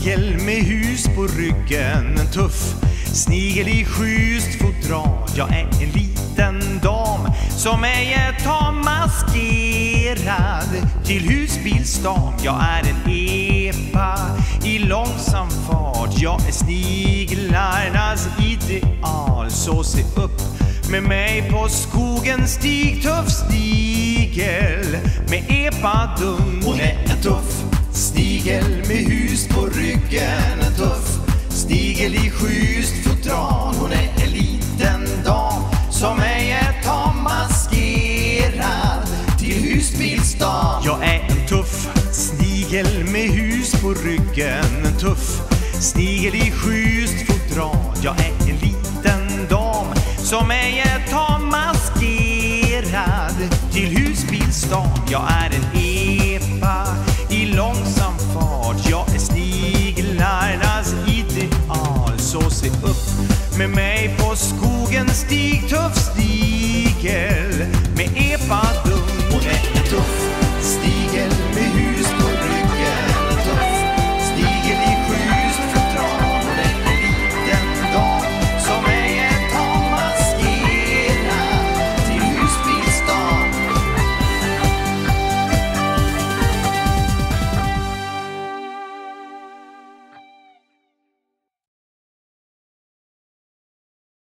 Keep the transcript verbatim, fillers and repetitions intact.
snigel med hus på ryggen, en tuff snigel i schysst fodral. Jag är en liten dam som ej tar maskerad till husbilsdam. Jag är en epa i långsam fart. Jag är sniglarnas ideal. Så se upp med mig på skogens stig. Tuff snigel med epadung. Hon är en tuff snigel med hus på ryggen, en tuff snigel i schysst fodral. Hon är en liten dam som ej är tar maskerad till husbilsdam. Jag är en tuff snigel med hus på ryggen, en tuff snigel i schysst fodral. Jag är en liten dam som ej är tar maskerad till husbilsdam. Jag är en epa i långsam fart. Jag är sniglarnas ideal. Så se upp med mig på skogens stig. Tuff